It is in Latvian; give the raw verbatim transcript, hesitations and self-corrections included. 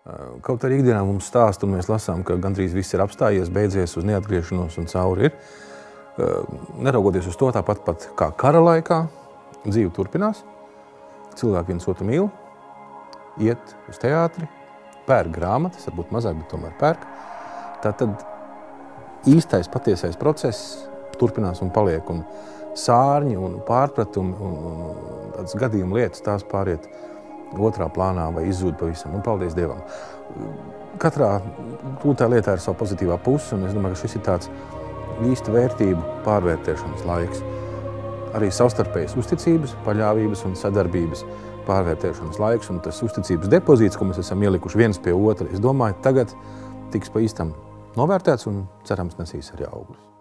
Kaut arī ikdienā mums stāst, un mēs lasām, ka gandrīz viss ir apstājies, beidzies, uz neatgriešanos un cauri ir. Neraugoties uz to, tāpat pat kā kara laikā, dzīve turpinās. Cilvēki viens otru mīl, iet uz teātri, pērk grāmatas, varbūt mazāk, bet tomēr pērk. Tātad īstais, patiesais process turpinās un paliek, un sārņi un pārpratumi un, un tādas gadījuma lietas tās pāriet otrā plānā vai izzūd pavisam, un paldies Dievam. Katrā tūtā lietā ir savu pozitīvā puse, un es domāju, ka šis ir tāds īsta vērtību pārvērtēšanas laiks. Arī savstarpējas uzticības, paļāvības un sadarbības pārvērtēšanas laiks, un tas uzticības depozīts, ko mēs esam ielikuši viens pie otra, es domāju, tagad tiks pa īstam novērtēts un cerams nesīs arī augļus.